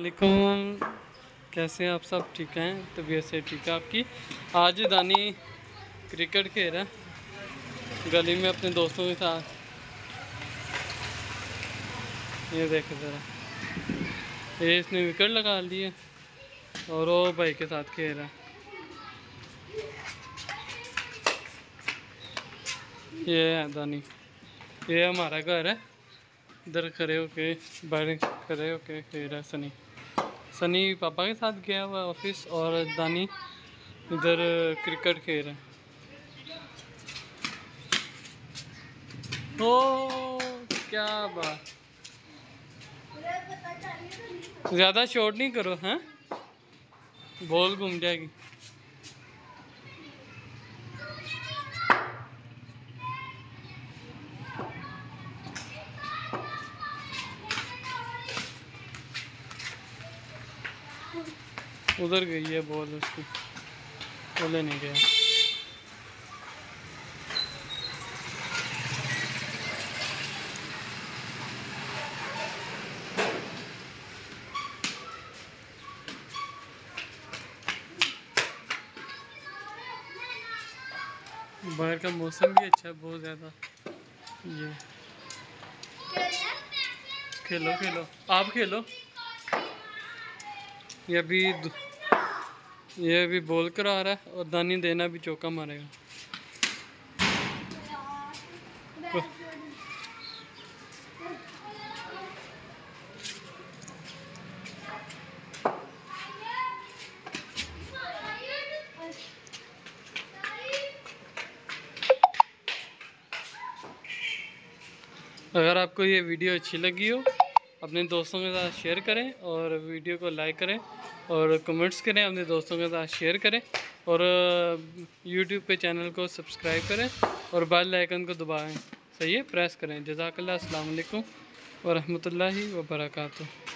वालेकुम। कैसे हैं आप सब? ठीक हैं? तबीयत से ठीक है आपकी? आज दानी क्रिकेट खेल रहा है गली में अपने दोस्तों के साथ। ये देखे ज़रा, ये इसने विकेट लगा ली है और वो भाई के साथ खेल रहा है। ये है दानी, ये हमारा घर है। इधर खड़े होके बाहर खड़े होके खेल रहा है सनी। सनी पापा के साथ गया हुआ ऑफिस और दानी इधर क्रिकेट खेल रहा है। ओ क्या बात, ज़्यादा शॉट नहीं करो हैं, बॉल घूम जाएगी। उधर गई है बॉल, उसकी वो लेने गया। बाहर का मौसम भी अच्छा है बहुत ज़्यादा। ये खेलो खेलो, आप खेलो। ये अभी बॉल करा रहा है और दानी देना भी चौका मारेगा। अगर आपको ये वीडियो अच्छी लगी हो, अपने दोस्तों के साथ शेयर करें और वीडियो को लाइक करें और कमेंट्स करें, अपने दोस्तों के साथ शेयर करें और यूट्यूब पे चैनल को सब्सक्राइब करें और बेल आइकन को दबाएं। सही है, प्रेस करें। जज़ाकल्लाह, अस्सलाम वालेकुम व रहमतुल्लाहि व बरकातुहू।